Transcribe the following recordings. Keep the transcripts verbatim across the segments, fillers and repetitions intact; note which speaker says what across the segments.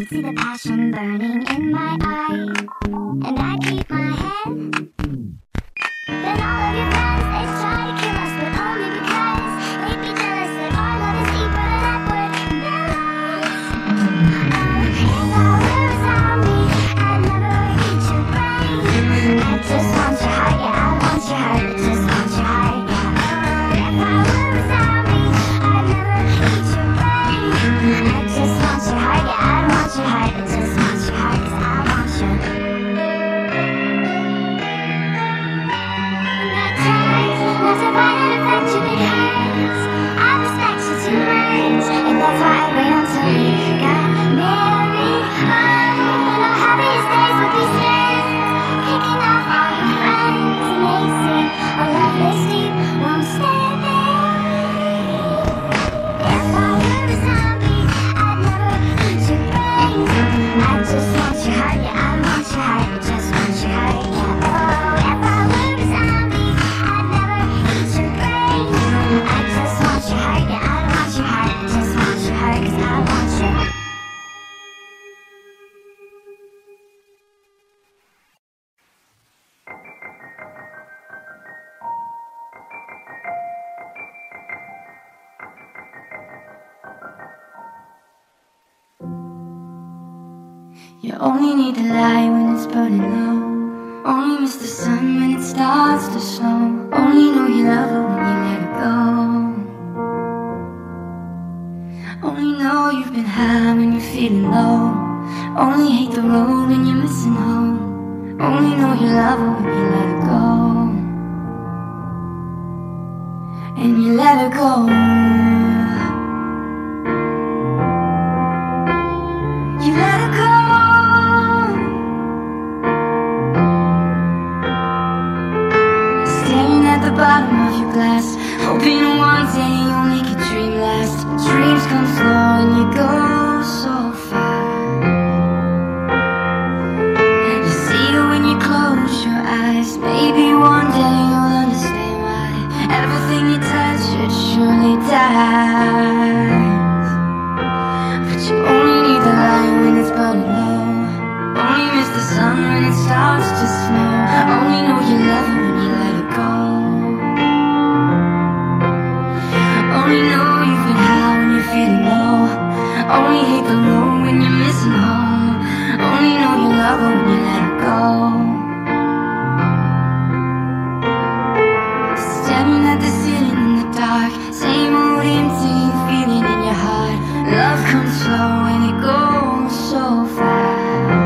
Speaker 1: see the passion burning in my eye, and I keep my head. Then all of your friends, they try to kill us, but only because they'd be jealous that our love is deeper than upward billows. Oh, if I were a zombie, I'd never eat your brain. I just want your heart, yeah, I want your heart, I just want your heart, yeah. Oh, if I were a zombie, I'd never eat your brain. I just want your heart, yeah, I want your heart, I just want your heart, 'cause I want you. Not to fight and affect you because I respect you too much, and that's why I wait until we got married. Oh, the happiest days will be spent kicking off all your friends, and they say a love this deep won't stay there. If I were a zombie, I'd never eat your brains. I just want your heart, yeah, I want your heart, I just want your heart, yeah. Oh, if I were a zombie, I'd never eat your brains. I just want your heart, yeah, I want your heart, I just want your heart, 'cause I want you.
Speaker 2: You only need the light when it's burning low. Only miss the sun when it starts to snow. Only know you love her when you let her go. Only know you've been high when you're feeling low. Only hate the road when you're missing home. Only know you love her when you let her go. And you let her go. You let her go. Staring at the bottom of your glass, hoping one day you'll make a dream last. Dreams come slow and you go so fast. You see it when you close your eyes. Maybe one day you'll understand why everything you touch, it surely dies. But you only need the light when it's burning low. Only miss the sun when it starts to snow. Only know you love her when you let her go. Only know you've been high when you're feeling low. Only hate the road when you're missing home. Only know you love her when you let her go. Staring at the ceiling in the dark, same old empty feeling in your heart. Love comes slow and it goes so fast.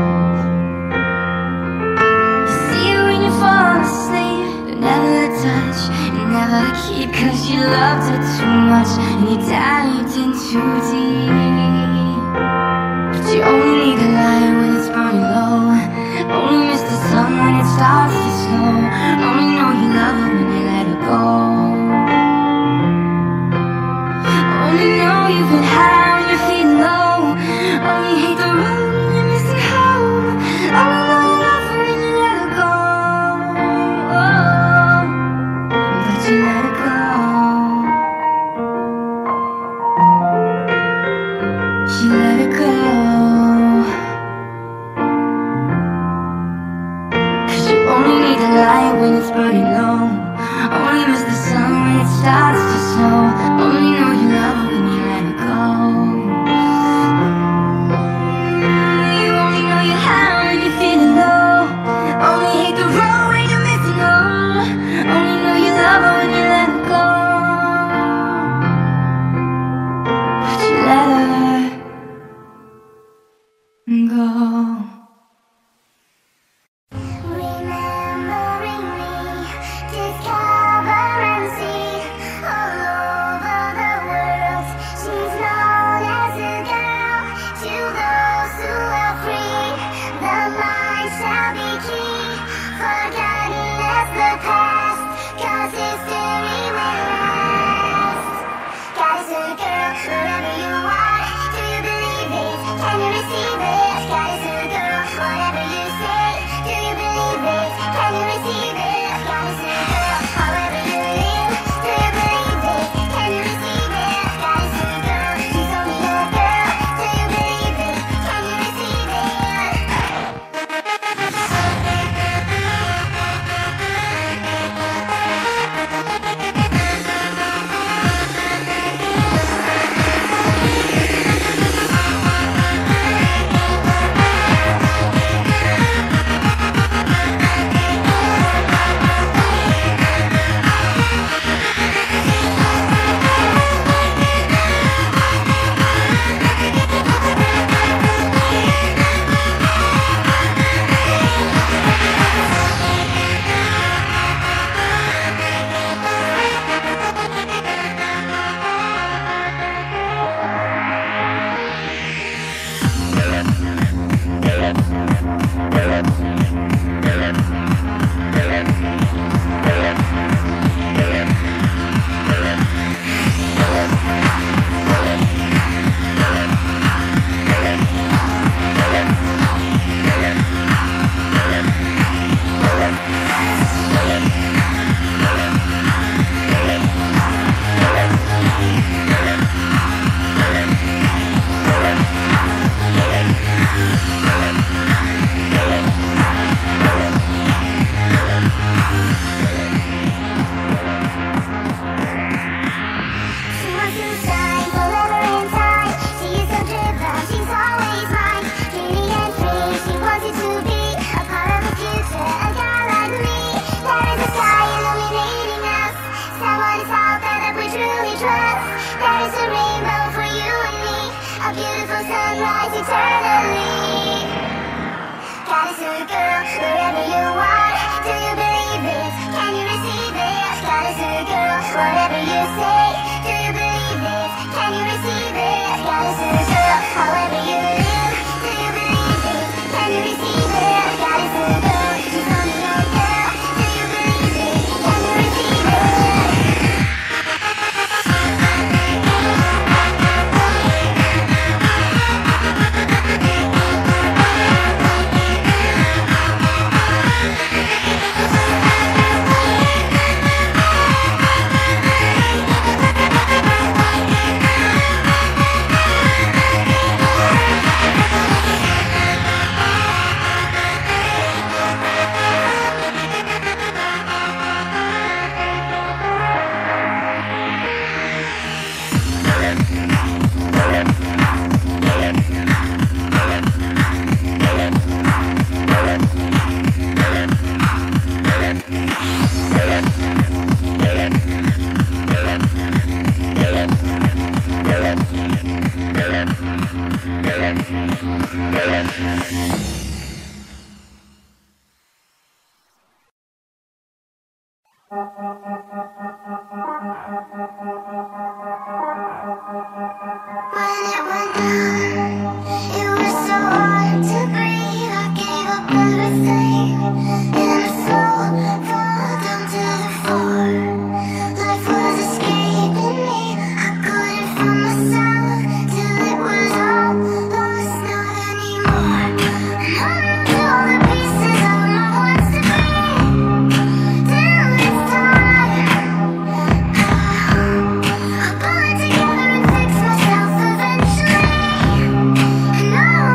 Speaker 2: You see it when you fall asleep, but never touch and never keep, 'cause you loved her too much and you dived in too deep. But you only need the light when it's burning low. Only miss the sun when it starts to snow. Only know you love her when you let her go. Only know you've been high when you're feeling low. Only hate the road when you're missing home. Only know you love her when you let her go. Oh, but you let her go. She let her go. 'Cause you only need the light when it's burning low. Only miss the sun when it starts to snow. Only know you love her when you let her go. You only know you're high when you're feeling low. Only hate the road when you're missing home. Only know you love her when you let her go. But you let her go.
Speaker 1: Remembering me, discover and see all over the world. She's known as a girl to those who are free. The mind shall be key, forgotten as the past, 'cause history will last. God is a girl, wherever you are. Do you believe it? Can you receive it? God is a girl. whatever you say. Do you believe it? Can you receive it? I gotta serve up however you live. Do you believe it? Can you receive it? I gotta serve up. You tell me no girl. Do you believe it? Can you receive it? No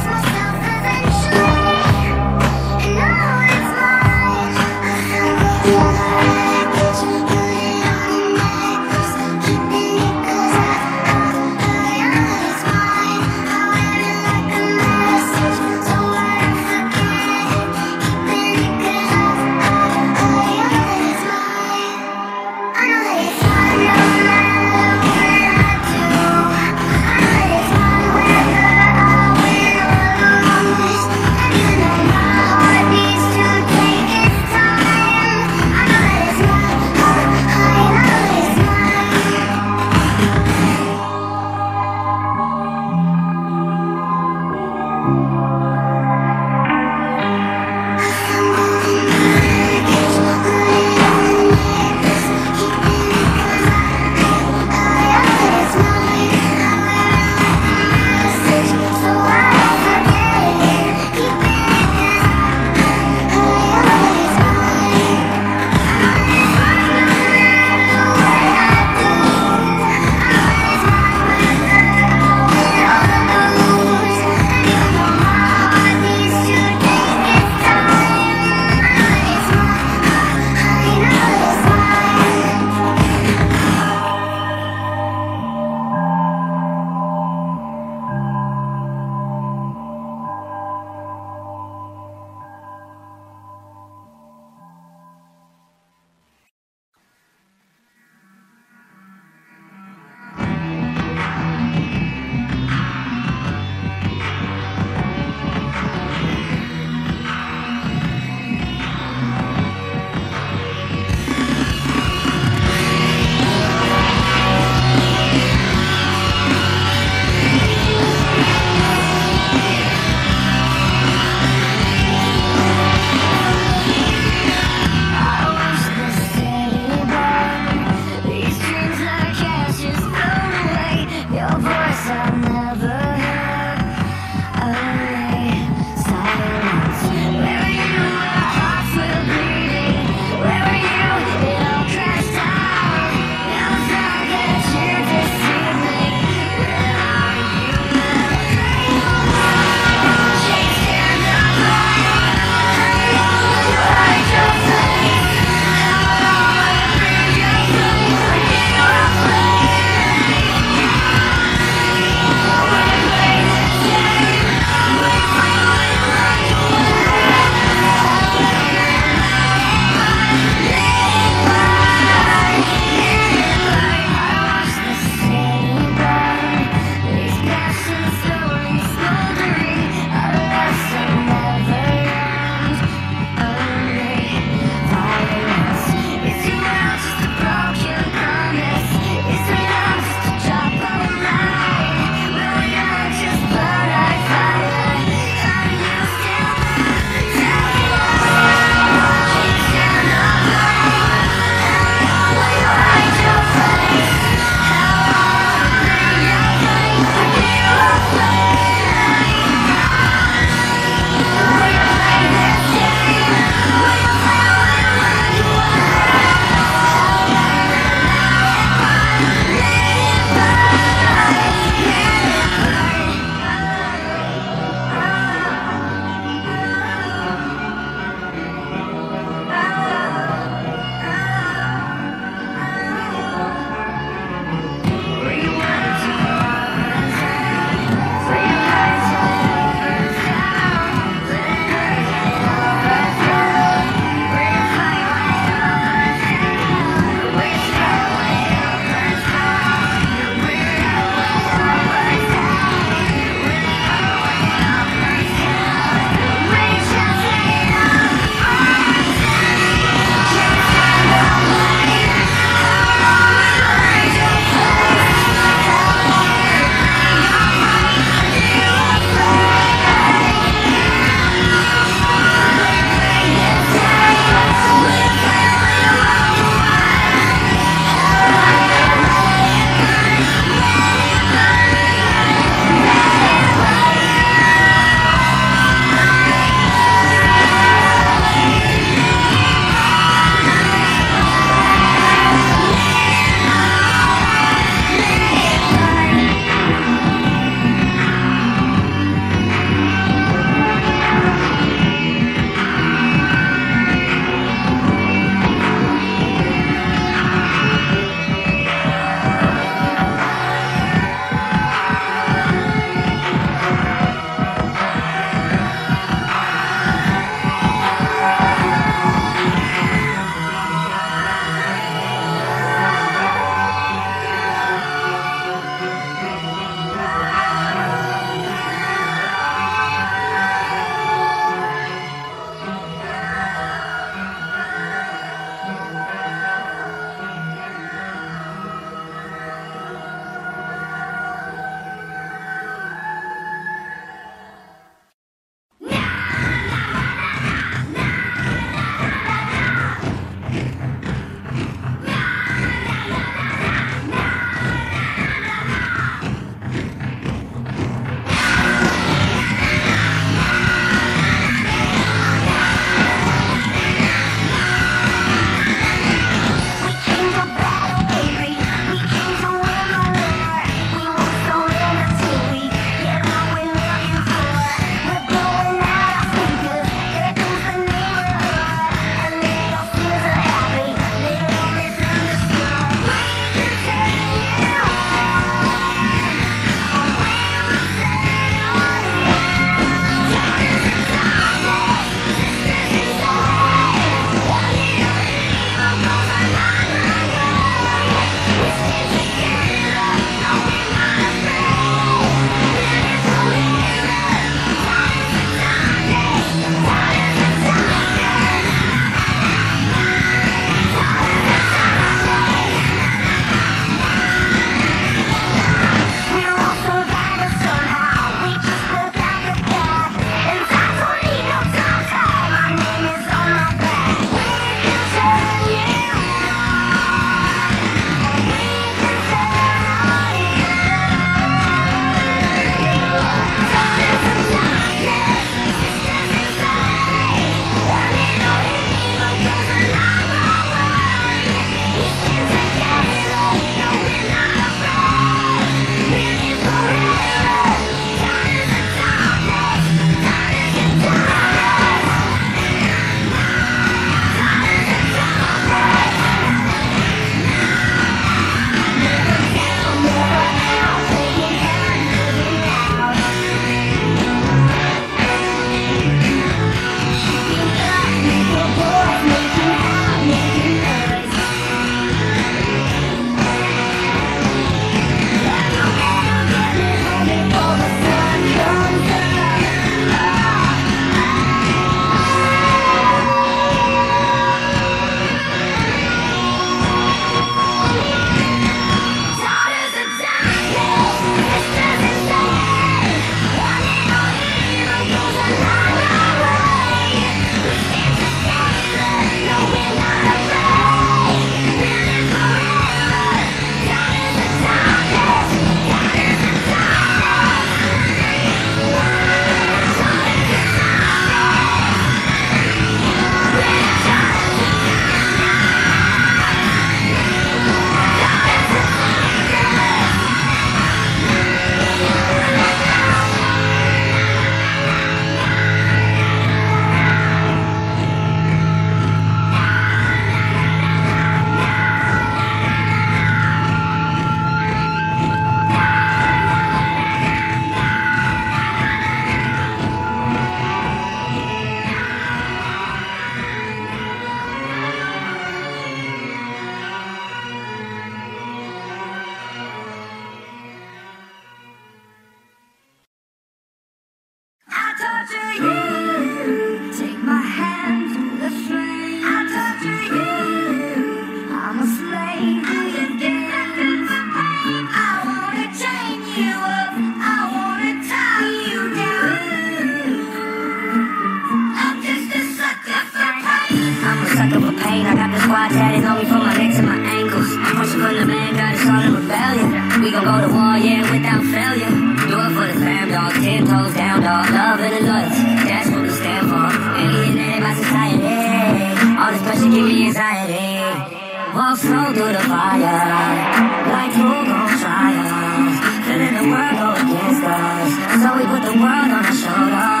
Speaker 2: got tatted on me from my neck to my ankles. Pushing from the man, got us all in rebellion. We gon' go to war, yeah, without failure. Do it for the fam, dog, ten toes down, dog. Love and loyalty, that's what we stand for. Alienated by society, all this pressure give me anxiety. Walk slow through the fire, like who gon' try us? Feeling the world go against us, so we put the world on our shoulders.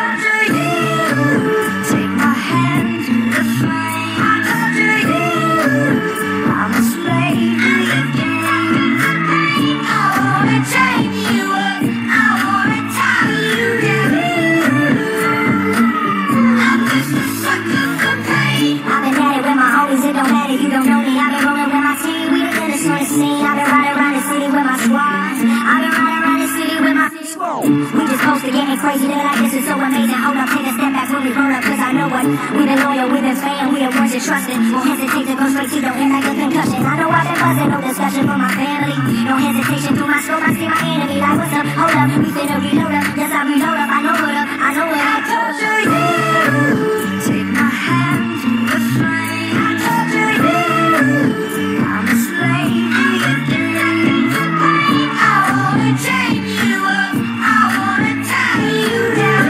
Speaker 2: Take my hand to the flame. I torture you. I'm a slave to your game. I wanna chain you up. I wanna tie you down. I'm just a sucker for pain. I've been at it with my homies. It don't matter if you don't know me. I've been rolling with my team. We the illest on the scene. I've been riding around the city with my squad. I've been riding around the city with my squad. We just posted getting crazy. Living like this is so amazing. Hold up, take a step back when we roll up. Cause I know what we've been loyal, we've been fan, we the ones you trusted. Won't hesitate to go straight to your end like a concussion. I know I've been buzzing, no discussion for my family. No hesitation through my scope, I see my enemy. Like what's up, hold up, we finna reload up. Yes, I reload up, I know what up, I know what I torture you. Take my hand to the flame. I torture you. I'm a slave to your game. I wanna chain you up. I wanna tie you down.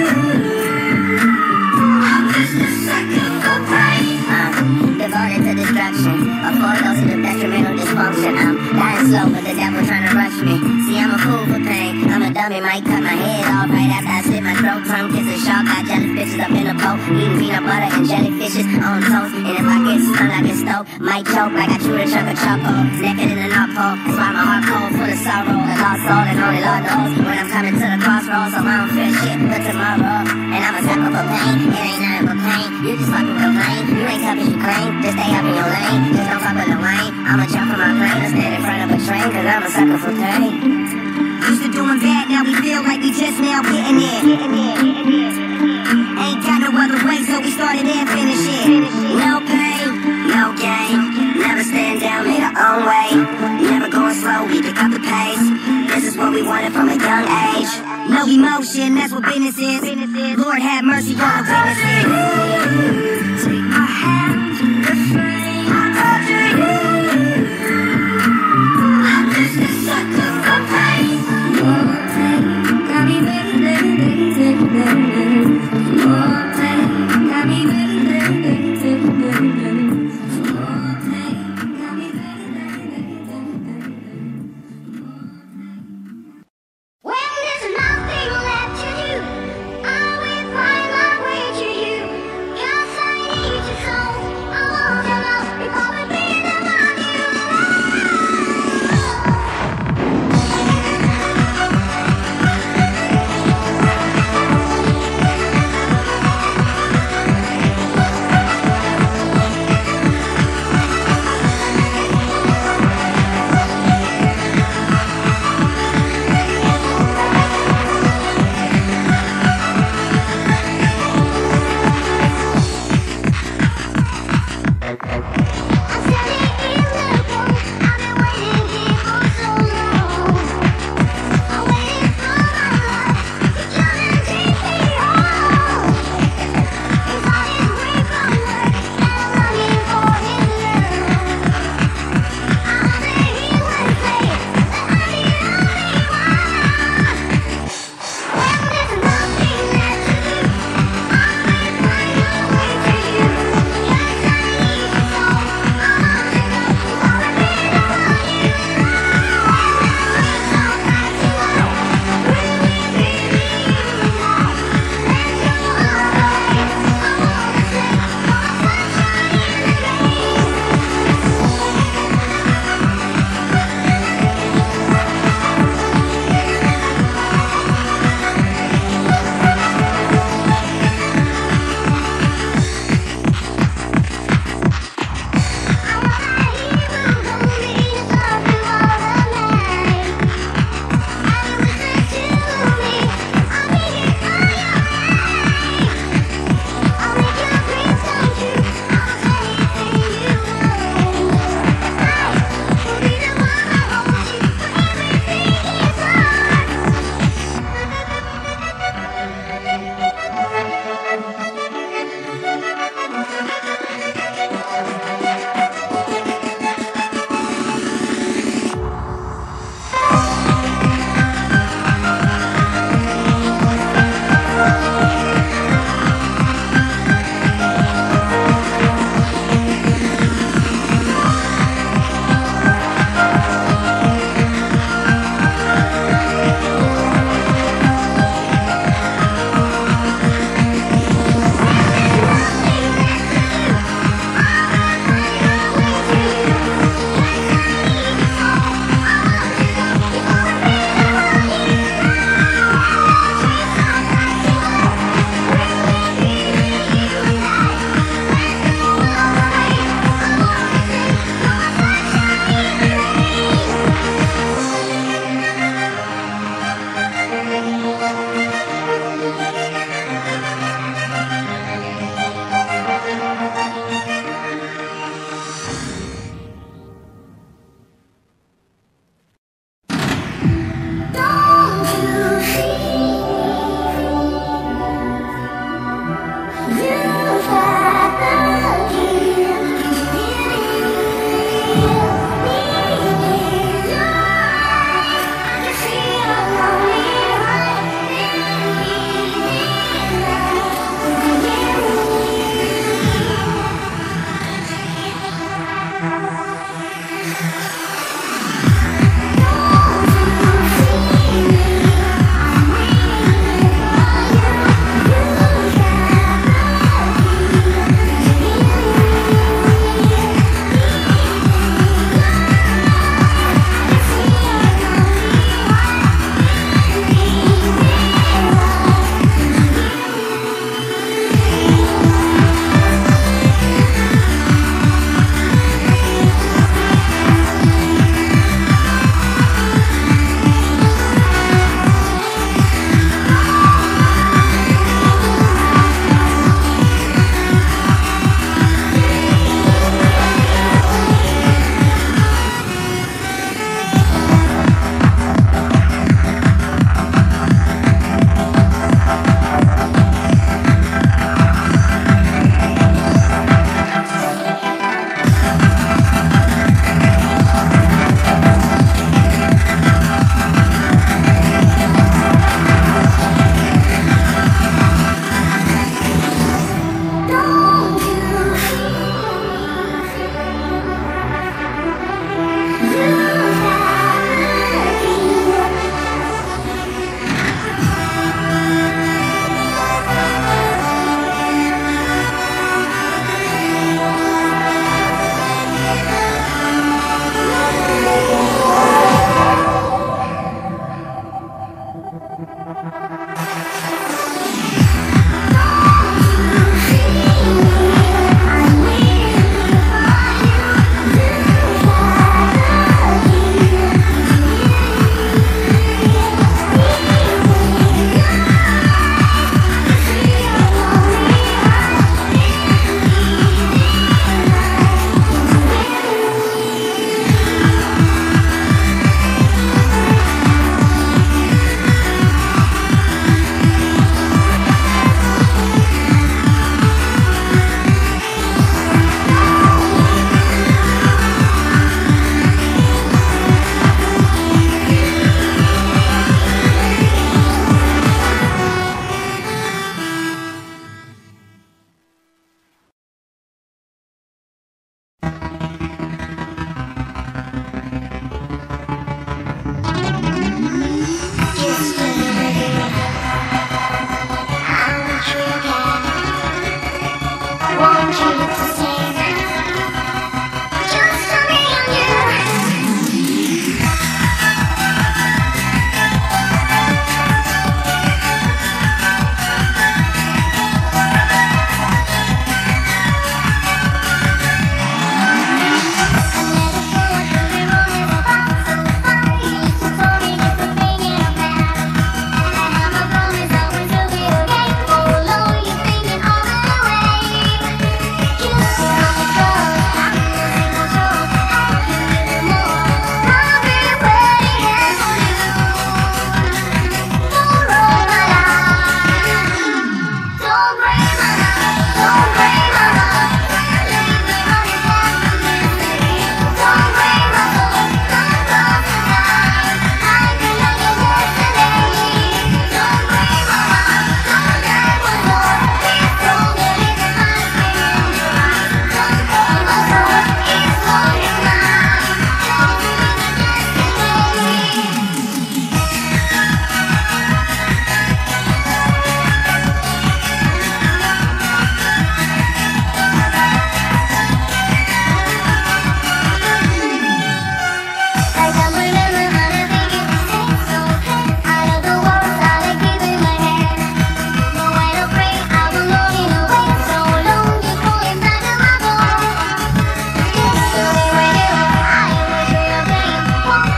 Speaker 2: I'm just a sucker for pain. I'm devoted to destruction. A full dose of the detrimental dysfunction. I'm dying slow, but the devil trying to rush me. See, I'm a fool for pain. I'm a dummy, might cut my head off right after I slit my throat. Tongue kiss a shark, got jealous bitches up in the boat. Eating peanut butter and jellyfishes on toast. And if I get stung, I get stoked. Might choke like I chewed a chunk of charcoal. Naked in the North Pole. That's why my heart cold, full of sorrow. A lost soul and only Lord knows when I'm coming to the crossroads. So I don't fear shit for tomorrow. And I'm a sucker for pain. It ain't nothing but pain. You just fucking complain. You ain't tough as you claim. Just stay up in your lane. Just don't fuck with the Wayne. I'ma jump from my plane and stand in front of a train. Cause I'm a sucker for pain. Used to doing bad, now we feel like we just now getting it. Getting it, getting it. Ain't got no other way, so we started and finished it. No pain, no gain. Never stand down, made our own way. Never going slow, we pick up the pace. This is what we wanted from a young age. No emotion, that's what business is. Lord have mercy on the witnesses. Take my hand to the flame. I torture you. I'm just a sucker for pain. More pain, got me better, better, better, better. More pain, got me better, better, better, better, better. More pain, got me better, better, better, better.
Speaker 1: When there's nothing left to do, I will find my way to you. You're fighting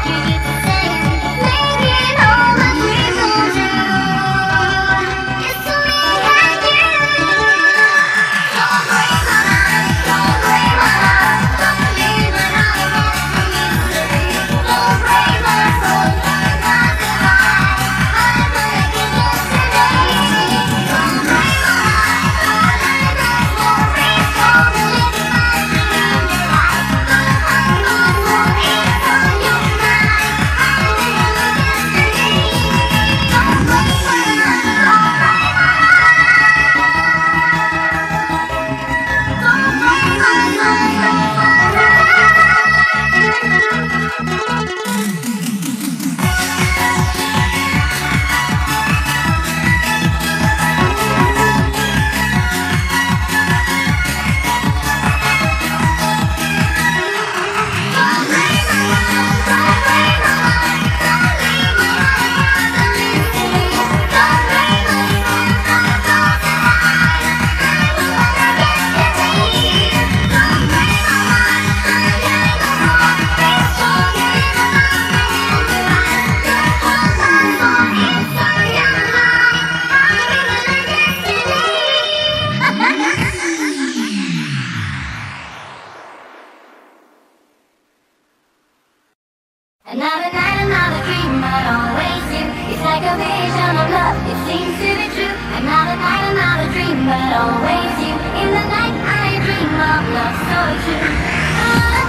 Speaker 2: Another night, another dream, but always you. It's like a vision of love, it seems to be true. Another night, another dream, but always you. In the night I dream of love so true. Ah,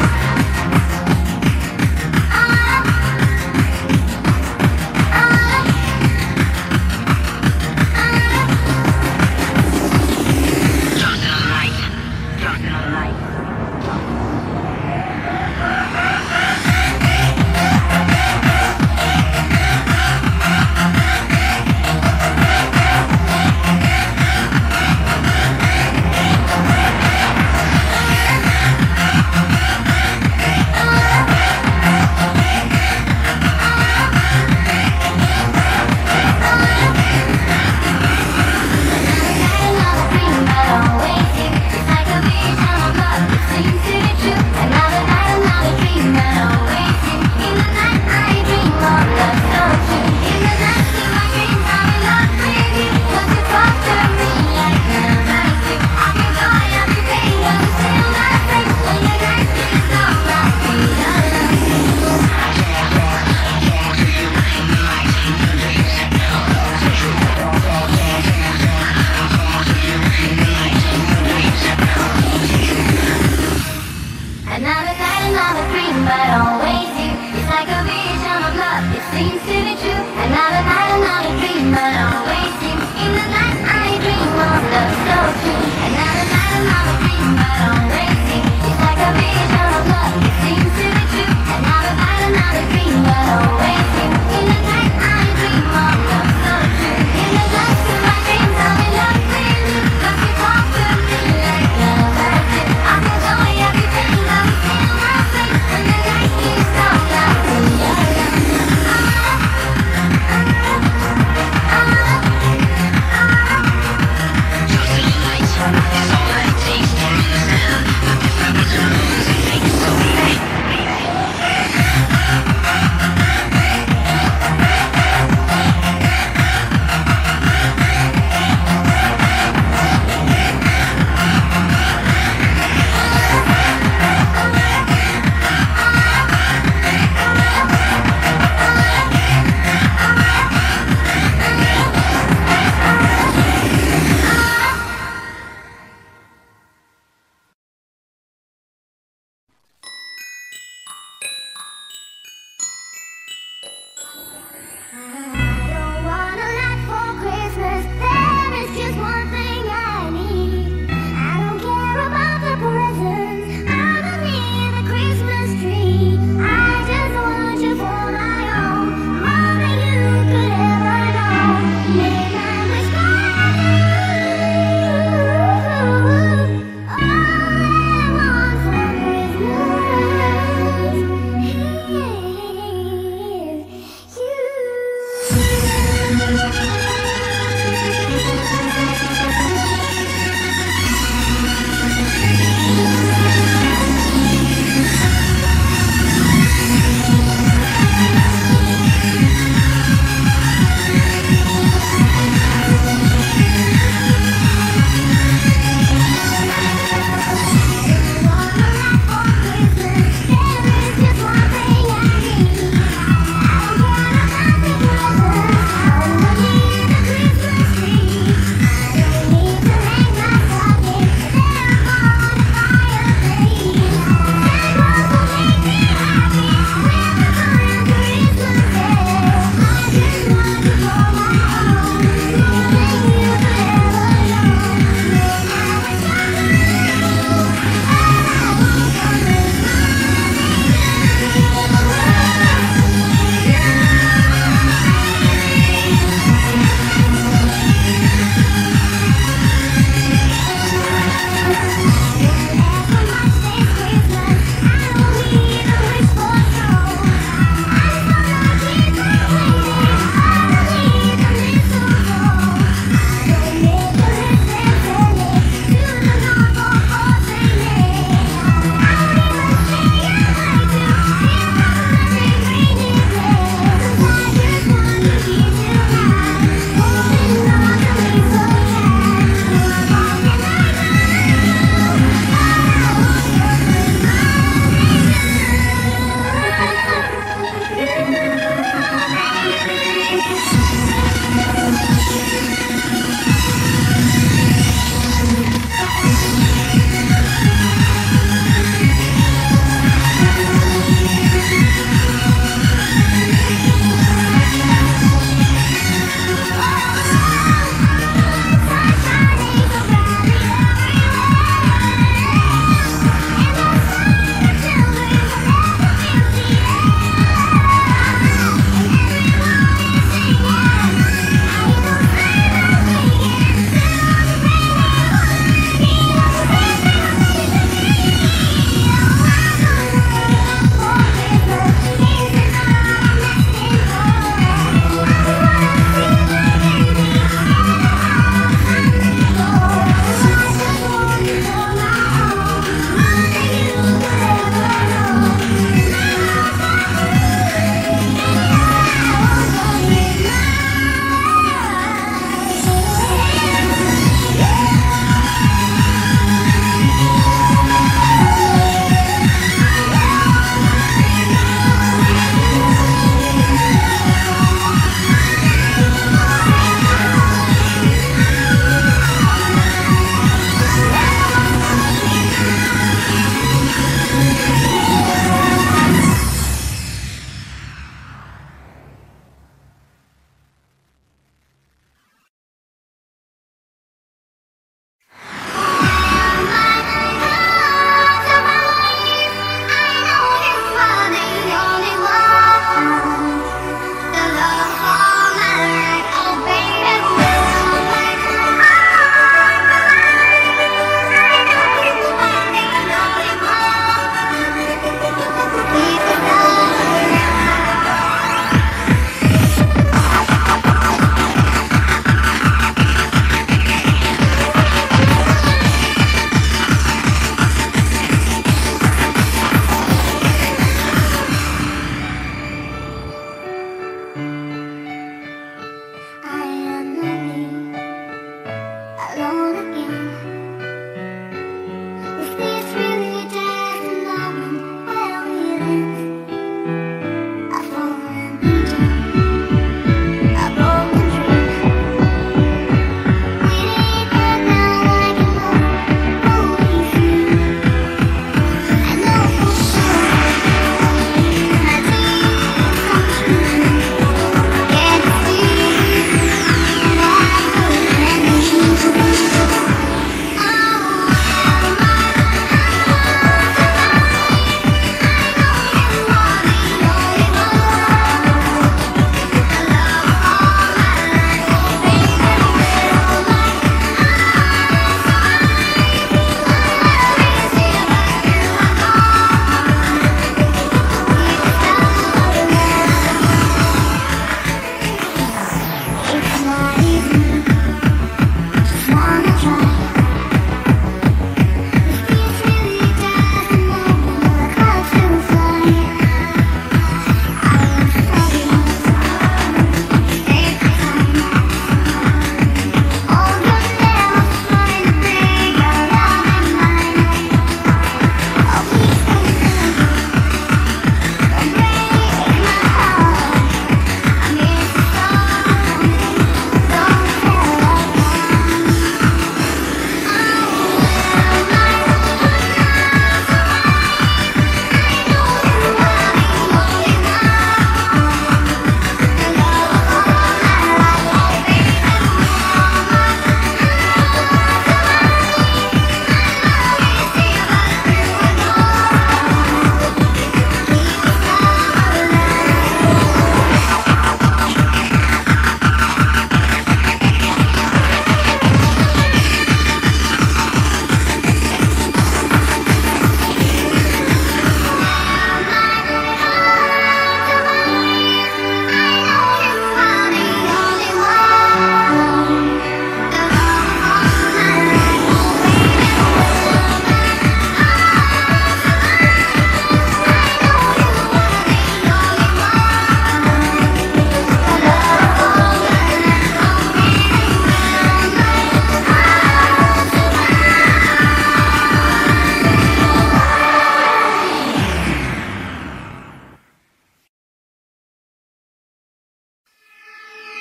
Speaker 2: ah, ah, ah. Lost in the light, lost in the light. Another night, another dream, but always you. It's like a vision of love, it seems to be true. Another night, another dream, but always you. In the night I dream of love so true. Another night, another dream, but always you. It's like a vision of love, it seems to be true. Another night, another dream, but always you. In the night I dream of love so true. In the night of my dreams I'm in love with you. 'Cause you talk to me like lovers do. I feel joy every day.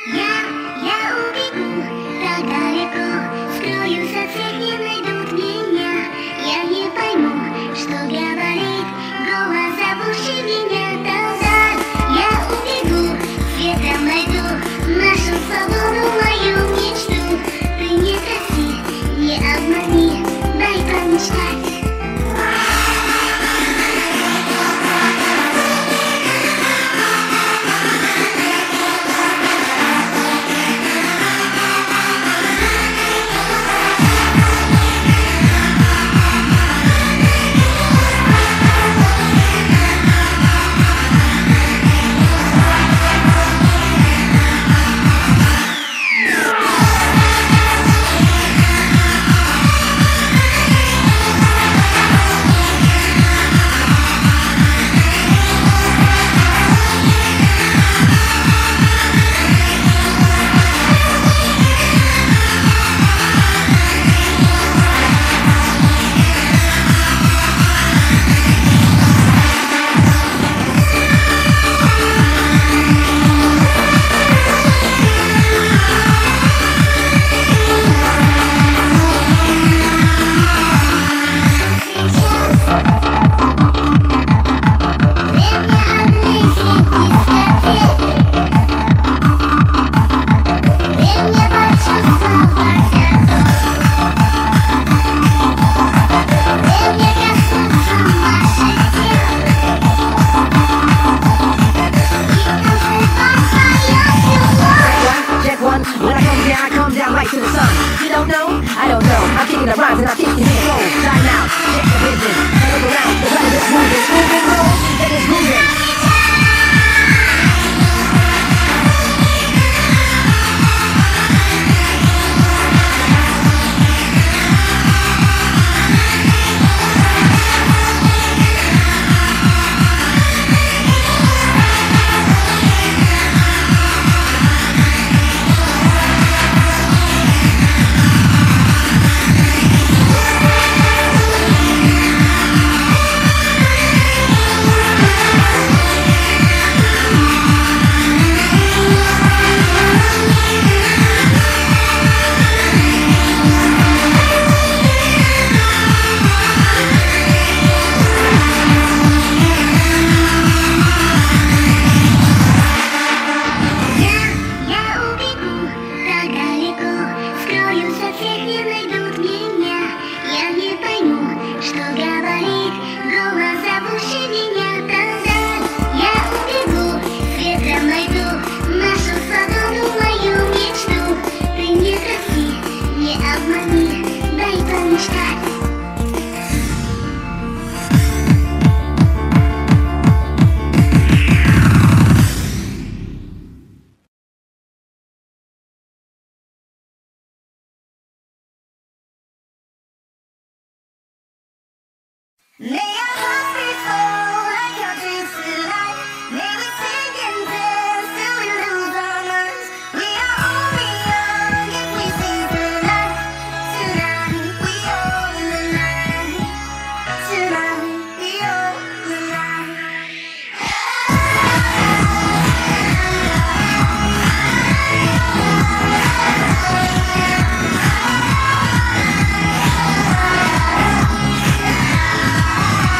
Speaker 1: Tonight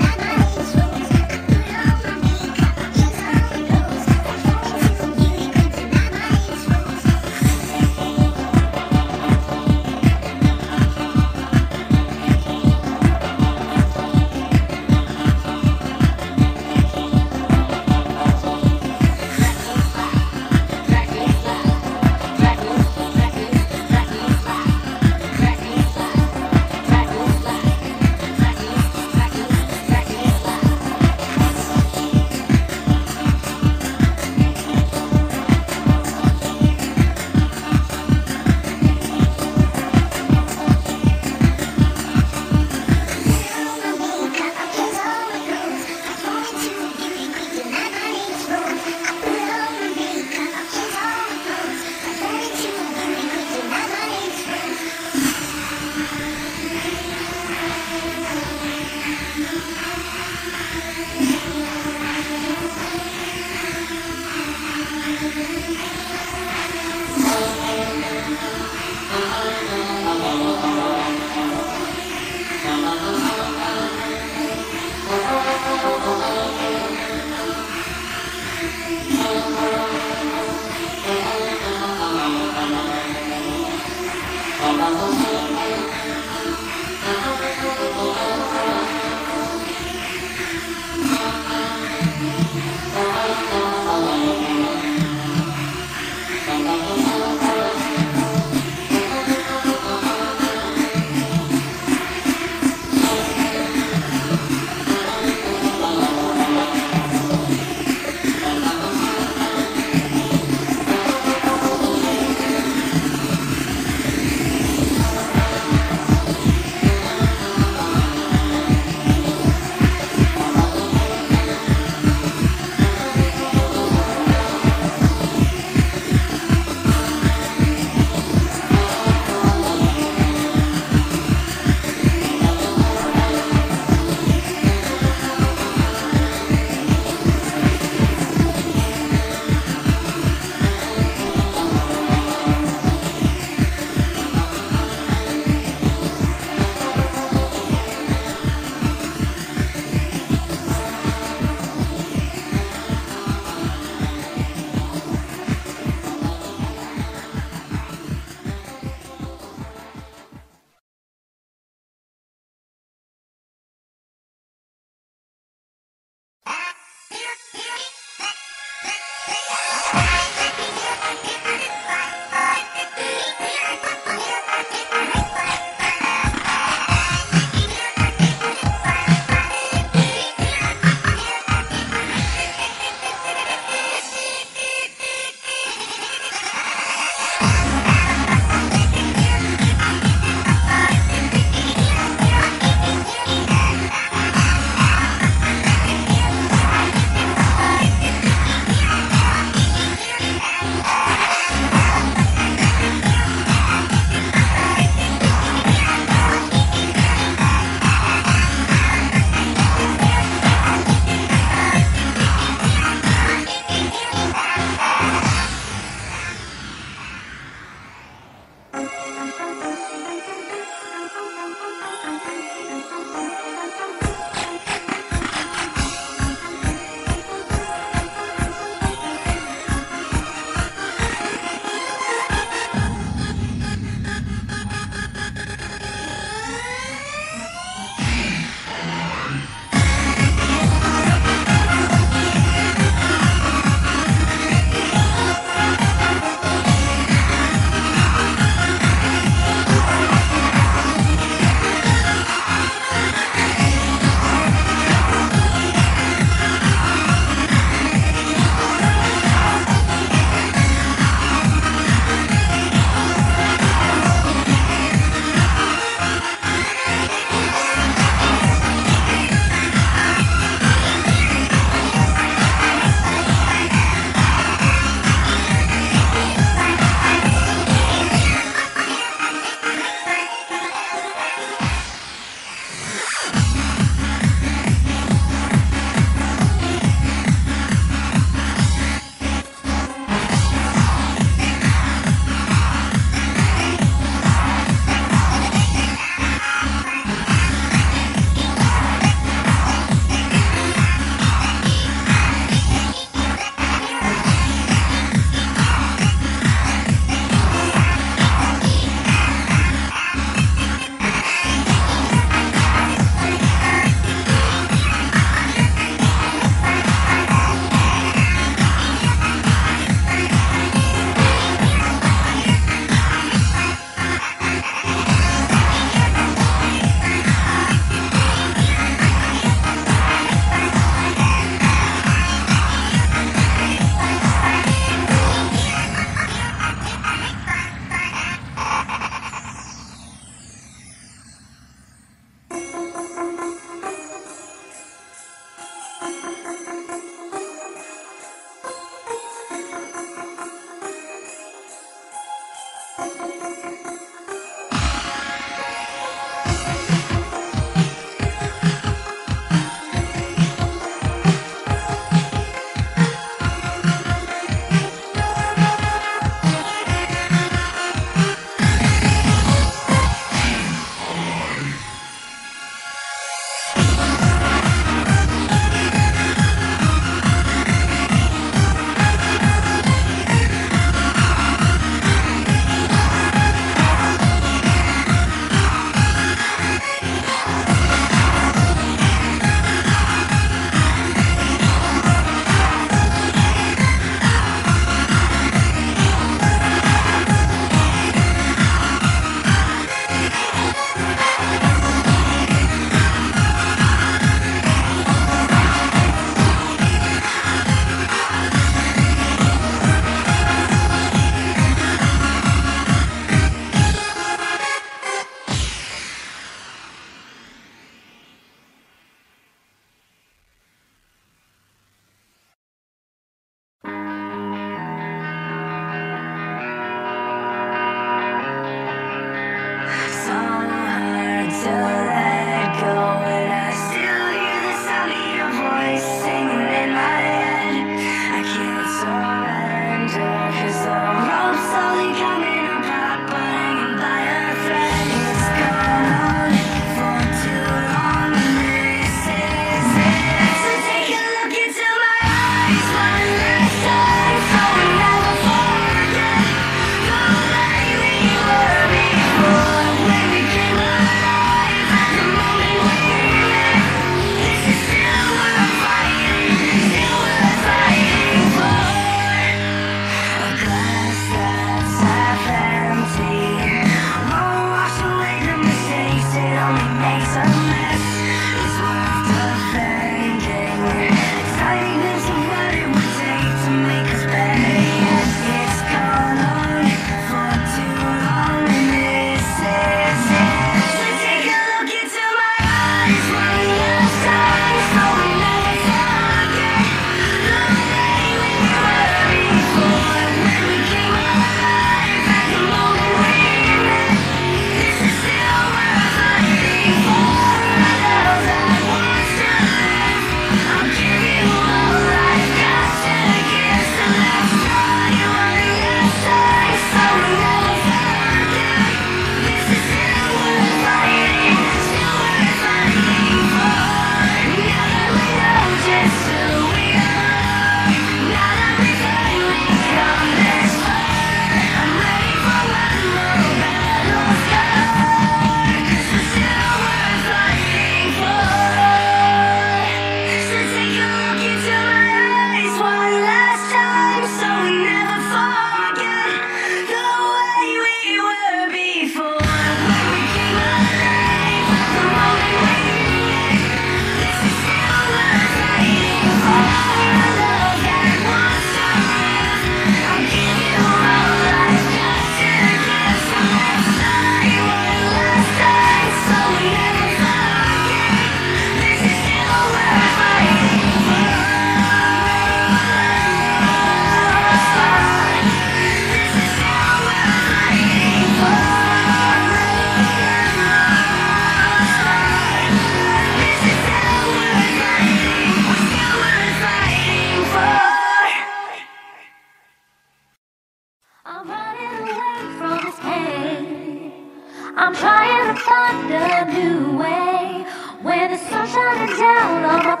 Speaker 1: I'm trying to find a new way when the sun's shining down on my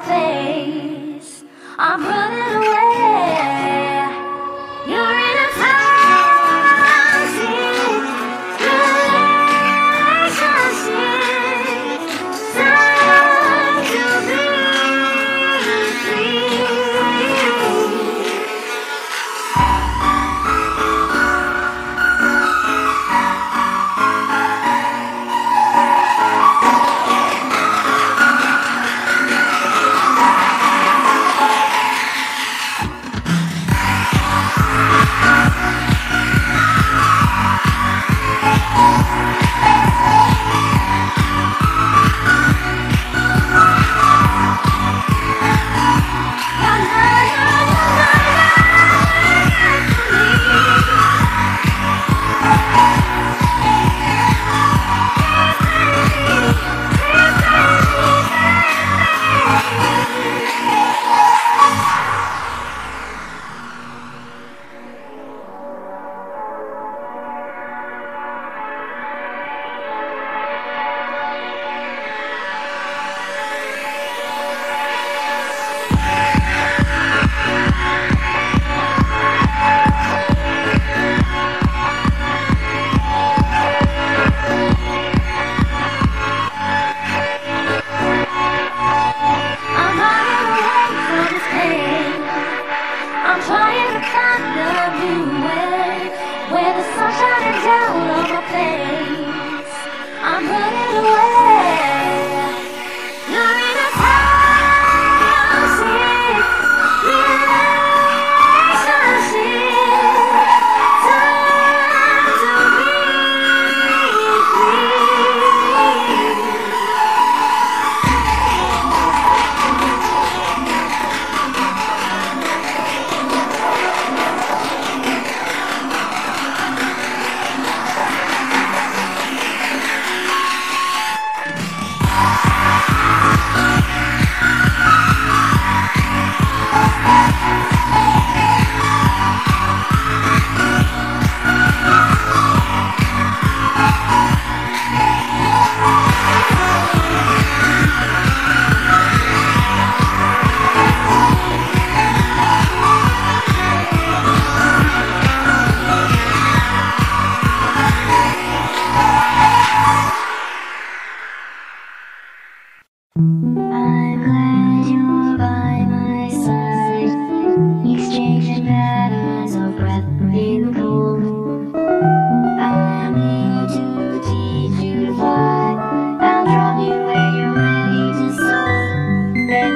Speaker 1: face. I'm running away. You're in a toxic relationship. Time to be free.
Speaker 2: in the cold. I'm here to teach you to fly. I'll drop you where you're ready to soar. And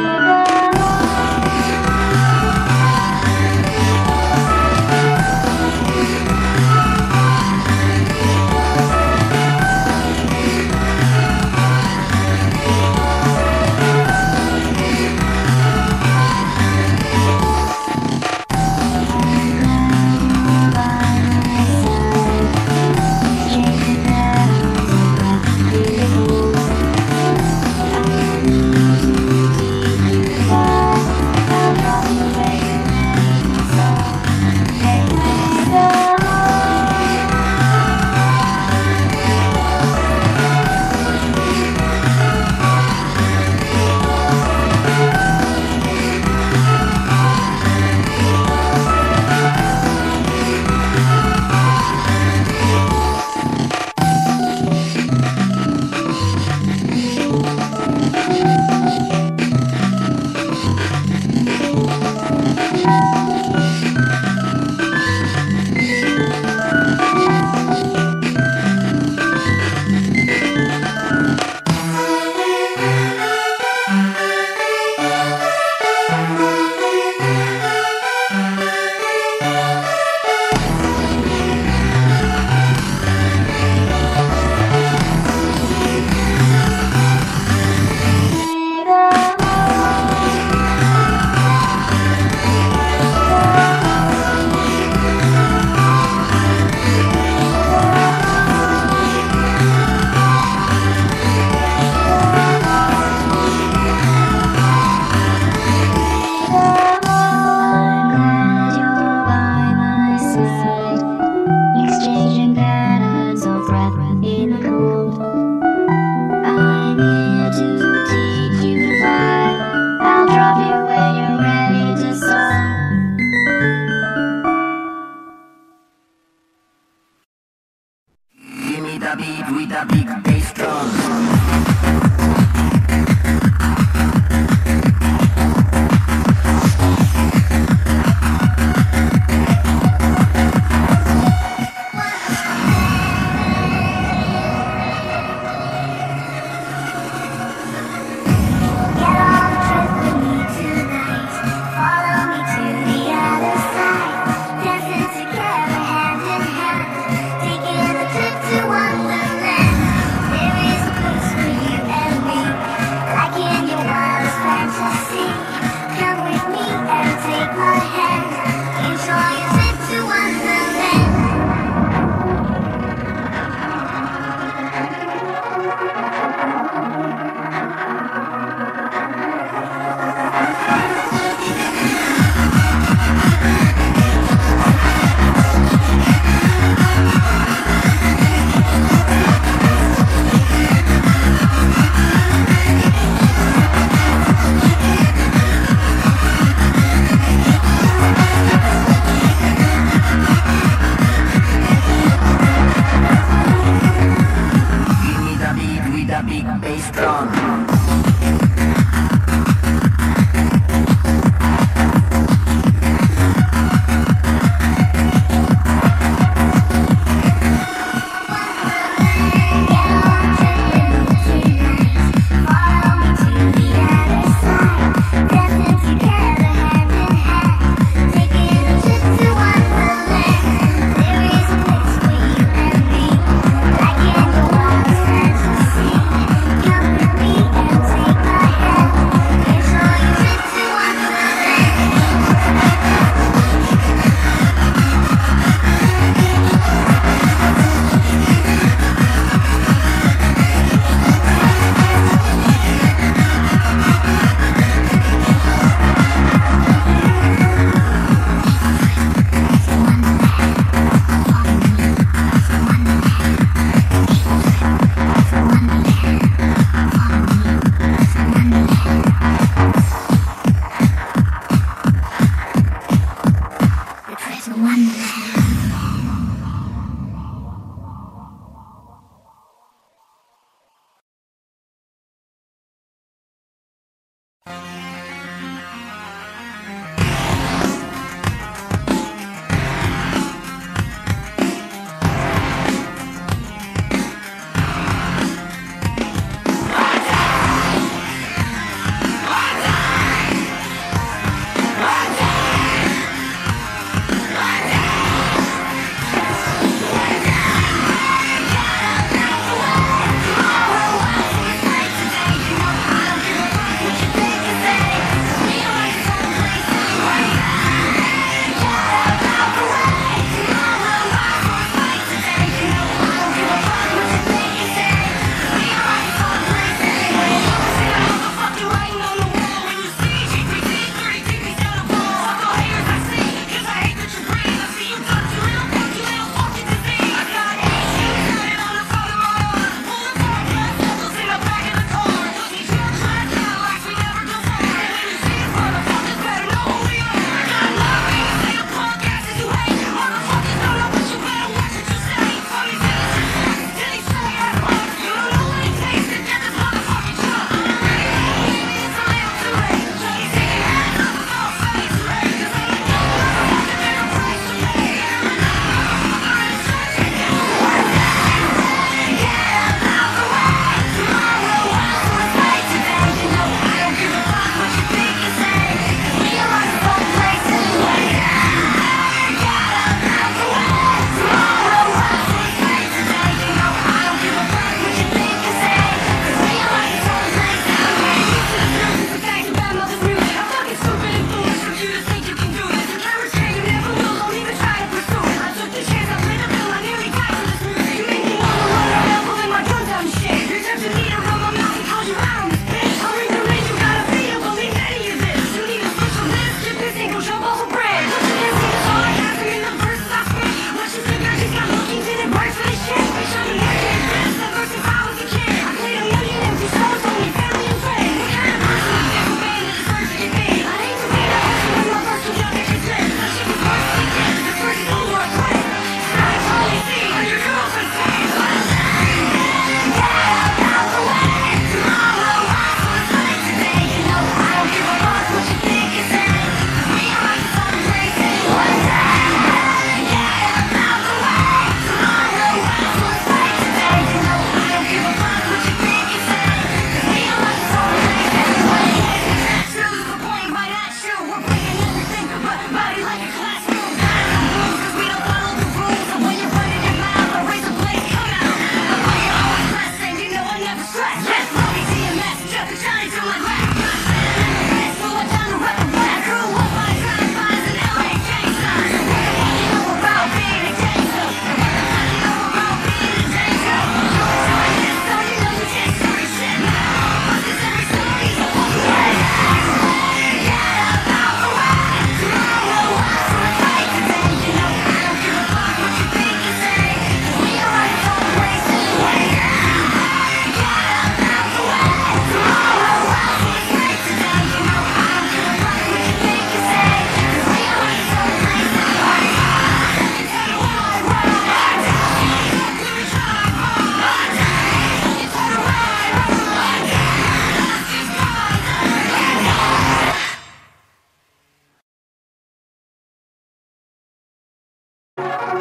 Speaker 3: with a big bass drum.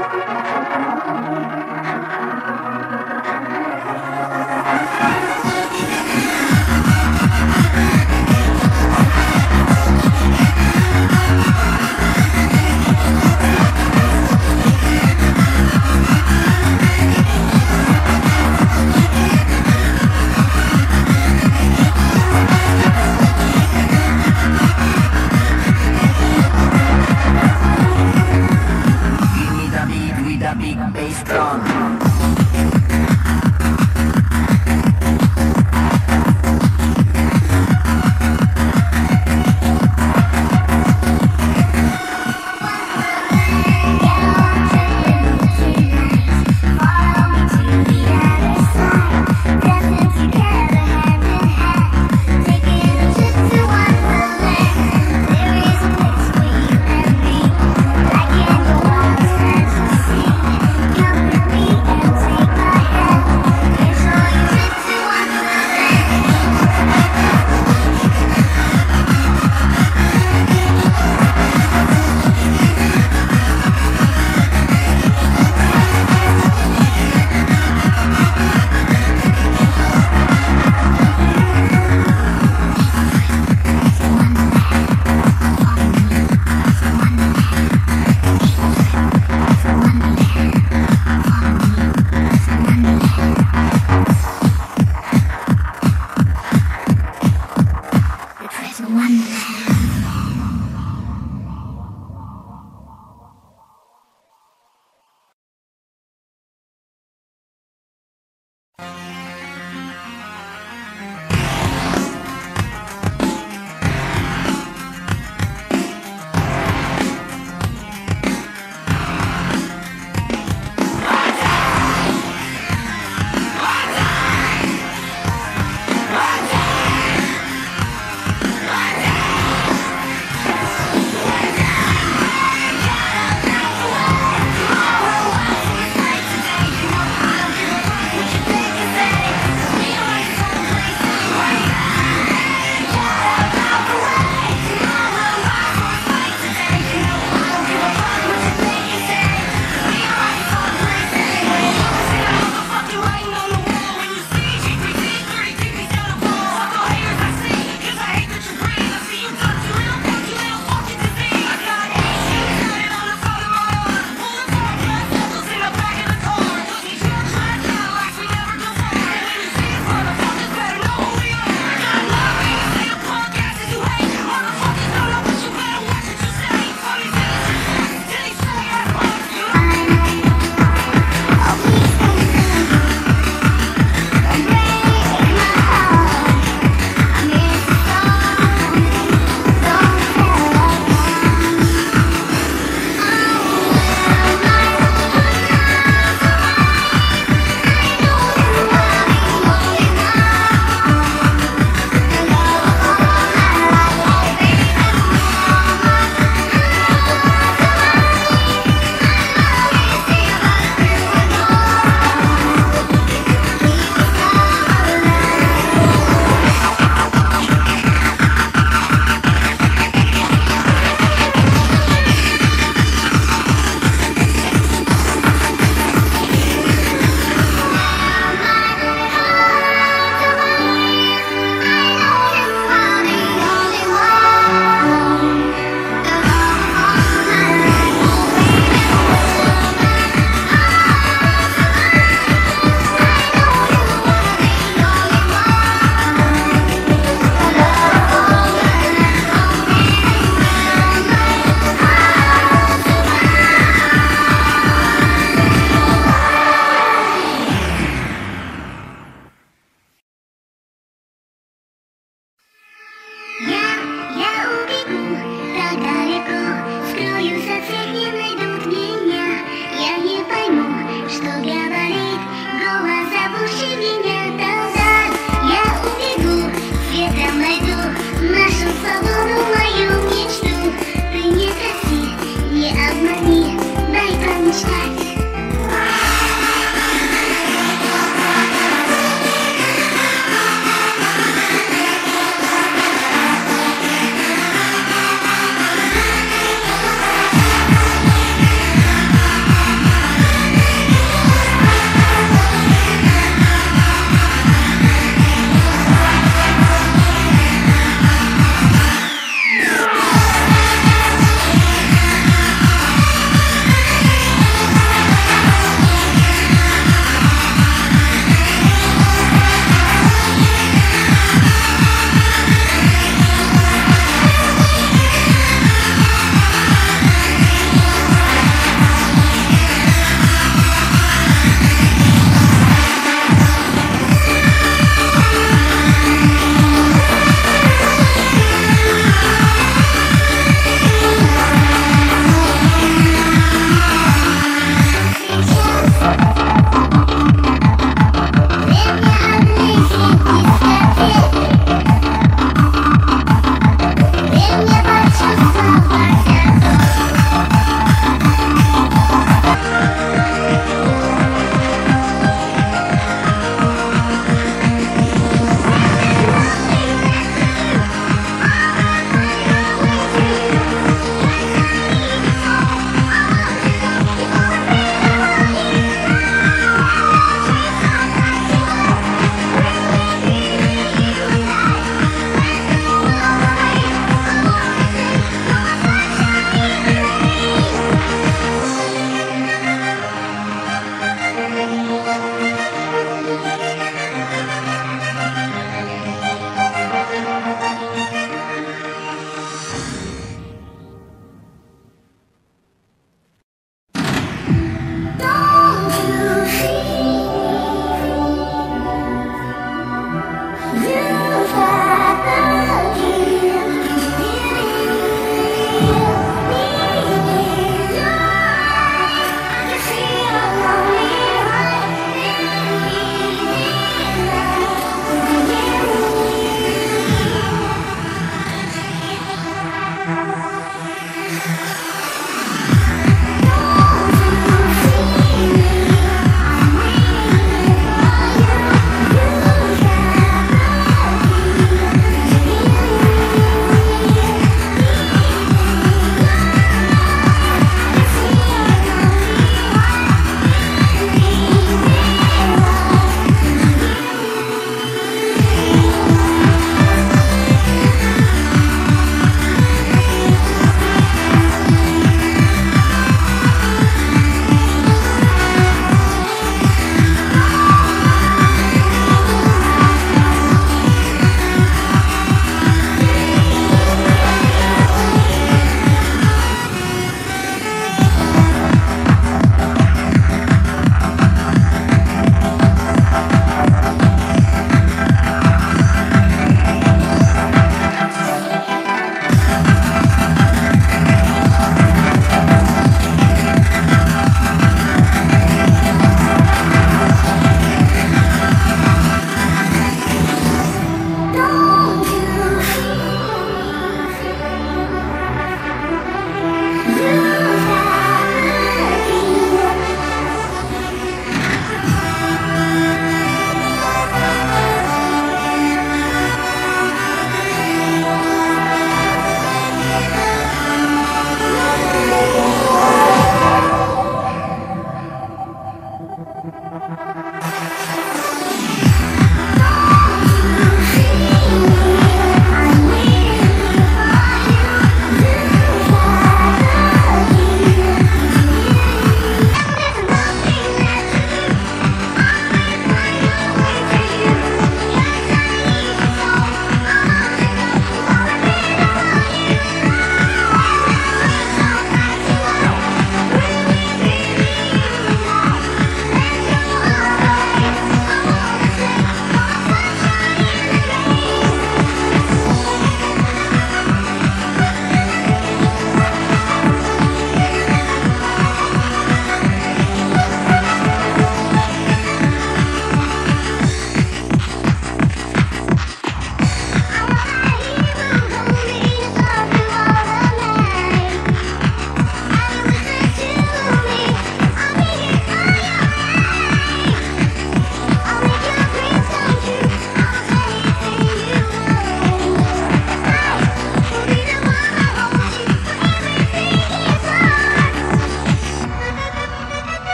Speaker 1: Come with me and